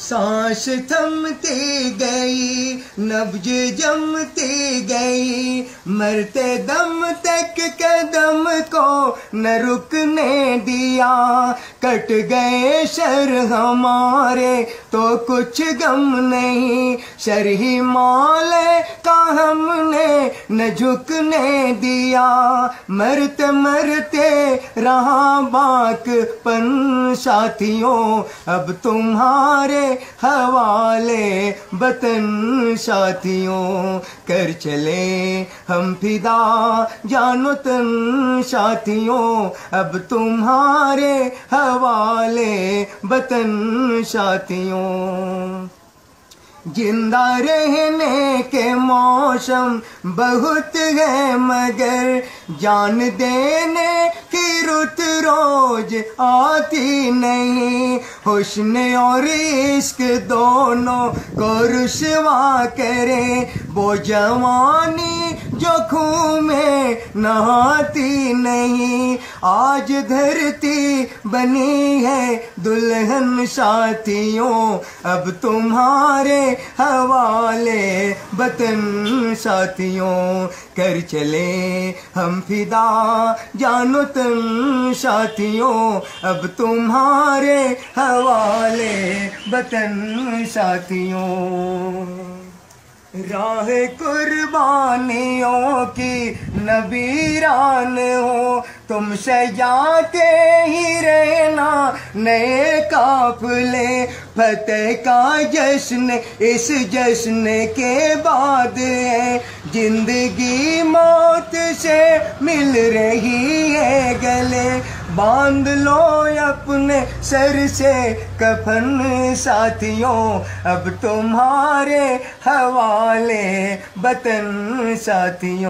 सांस थमती गई, नब्ज जमती गई, मरते दम तक कदम को न रुकने दिया। कट गए शर हमारे तो कुछ गम नहीं, शर ही मौले का हमने न झुकने दिया। मरते मरते रहा बाकपन साथियों, अब तुम्हारे हवाले वतन साथियों। कर चले हम फिदा जानो तन साथियों, अब तुम्हारे हवाले वतन साथियों। जिंदा रहने के मौसम बहुत है मगर जान देने की रुत रोज आती नहीं। हुस्न और इश्क दोनों को रुसवा करे, वो जवानी जो खून में नहाती नहीं। आज धरती बनी है दुल्हन साथियों, अब तुम्हारे हवाले वतन साथियों। कर चले हम फिदा जानो तन साथियों, अब तुम्हारे हवाले वतन साथियों। राह कुर्बानियों की नबीरान हो, तुम सजाते ही रहना नए काफिले। फतेह का जश्न इस जश्न के बाद है, जिंदगी मौत से मिल रही है गले। बांध लो अपने सर से कफन साथियों, अब तुम्हारे हवाले वतन साथियों।